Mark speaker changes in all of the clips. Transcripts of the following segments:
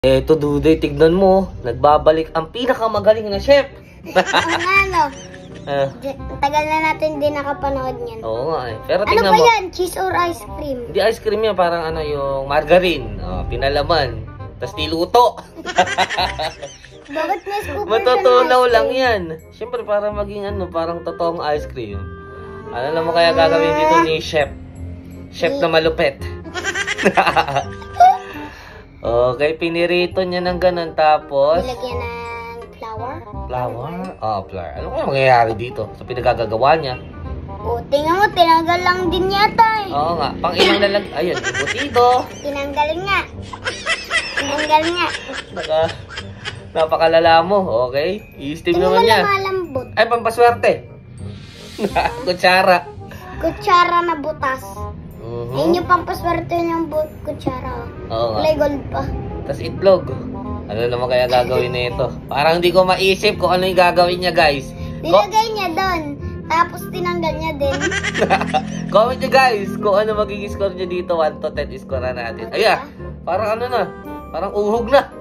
Speaker 1: Eto, Duday, tignan mo. Nagbabalik ang pinakamagaling na chef.
Speaker 2: Oo nga, no? Tagal na natin din nakapanood niyan.
Speaker 1: Oo nga eh. Pero
Speaker 2: Ano
Speaker 1: tignan
Speaker 2: ba
Speaker 1: mo.
Speaker 2: yan? Cheese or ice cream?
Speaker 1: Hindi ice cream yan. Parang ano yung margarine. Pinalaman. Tapos niluto.
Speaker 2: Bakit may scooper
Speaker 1: Matutulaw lang yan. Siyempre para maging ano, parang totoong ice cream. Ano naman kaya gagawin dito ni chef? Chef na malupet. Okay, pinirito niya ng ganun. Tapos
Speaker 2: Nilagyan ng flour.
Speaker 1: flour? Flour. Ano kaya mangyayari dito sa pinagagagawa niya?
Speaker 2: O, tingnan mo, tinanggal lang din yata eh.
Speaker 1: Oo nga, pang ilang nalag... Ayun, butido.
Speaker 2: Tinanggal nga. Tinanggal nga.
Speaker 1: Napakalala mo, okay? I-steam naman niya.
Speaker 2: malambot.
Speaker 1: Ay, pampaswerte. Kutsara.
Speaker 2: Kutsara na butas. Ayun yung pampaswerte ng kutsara.
Speaker 1: Oo nga.
Speaker 2: Kulay gold pa.
Speaker 1: Tapos itlog. Ano naman kaya gagawin na ito? Parang hindi ko maisip kung ano yung gagawin niya, guys.
Speaker 2: Nilagay niya doon. Tapos tinanggal niya din.
Speaker 1: Comment nyo, guys, kung ano magiging score niya dito. 1 to 10 score na natin. Ayan, parang ano na. Parang uhog na.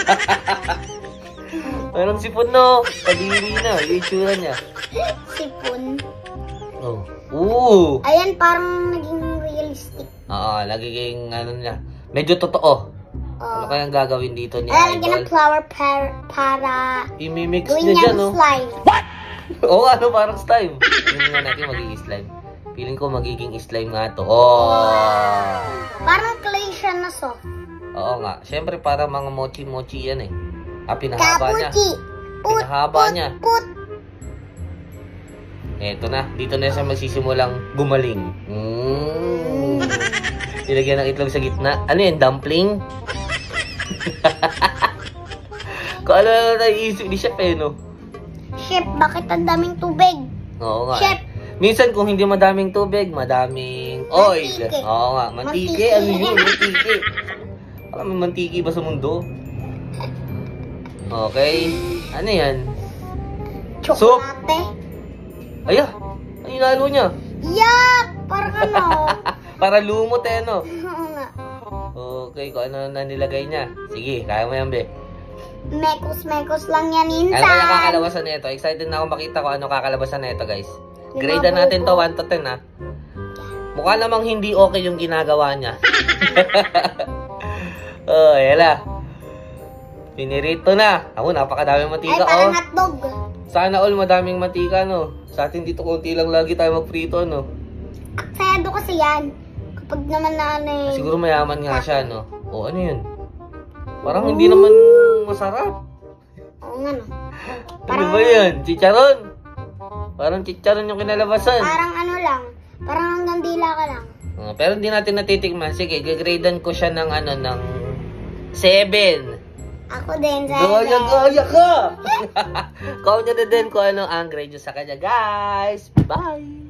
Speaker 1: Parang sipon no. Kadiri na. Yung itsura niya.
Speaker 2: Sipon.
Speaker 1: Oh.
Speaker 2: Ayan, parang naging realistic.
Speaker 1: Oo, nagiging ano niya. Medyo totoo. Ano kayang gagawin dito ni
Speaker 2: lagyan
Speaker 1: Idol?
Speaker 2: ng flour para
Speaker 1: Imimix
Speaker 2: gawin
Speaker 1: niya
Speaker 2: niyang
Speaker 1: dyan, no?
Speaker 2: slime.
Speaker 1: Oo, ano, parang slime. Tingnan nga natin magiging slime. Feeling ko magiging slime nga to. Oh.
Speaker 2: Parang clay siya na soft.
Speaker 1: Oo nga. Siyempre, para mga mochi-mochi yan eh. Pinahaba niya.
Speaker 2: Kapuchi.
Speaker 1: Pinahaba niya.
Speaker 2: Put.
Speaker 1: Eto na. Dito na siya magsisimulang gumaling. Nilagyan ng itlog sa gitna. Ano yan? Dumpling? Kung ano na naiisip ni Chef eh, no?
Speaker 2: Chef, bakit ang daming tubig?
Speaker 1: Oo nga.
Speaker 2: Chef.
Speaker 1: Minsan kung hindi madaming tubig, madaming oil.
Speaker 2: Mantike.
Speaker 1: Oo nga. Mantike. Ano yun? Mantike. Parang may mantiki ba sa mundo? Okay. Ano yan?
Speaker 2: Chocolate.
Speaker 1: Aya. Ano yung lalo niya?
Speaker 2: Yak! Parang ano?
Speaker 1: Para lumot eh, no?
Speaker 2: Oo nga.
Speaker 1: Okay, kung ano na nilagay niya. Sige, kaya mo yan, be.
Speaker 2: Mekos-mekos lang yan minsan.
Speaker 1: Ano kaya kakalabasan na ito? Excited na ako makita kung ano kakalabasan na ito, guys. Grade na natin to 1 to 10, ha? Mukha namang hindi okay yung ginagawa niya. Oh, yala. Pinirito na. Ako, napakadaming mantika.
Speaker 2: Ay, parang hotdog.
Speaker 1: Sana all madaming mantika, no? Sa atin dito, konti lang lagi tayo magprito, no?
Speaker 2: Aksayado kasi yan. Kapag naman na ano eh.
Speaker 1: Siguro mayaman nga siya, no? O, ano yun? Parang hindi naman masarap.
Speaker 2: Oo nga, no?
Speaker 1: Ano ba yan? Chicharon? Parang chicharon yung kinalabasan.
Speaker 2: Parang ano lang. Parang hanggang dila ka lang.
Speaker 1: Pero hindi natin natitikman. Sige, gagradean ko siya ng ano, ng 7.
Speaker 2: Ako din, sa
Speaker 1: Gaya ka! Comment nyo na din kung ano ang grade nyo sa kanya, guys. Bye!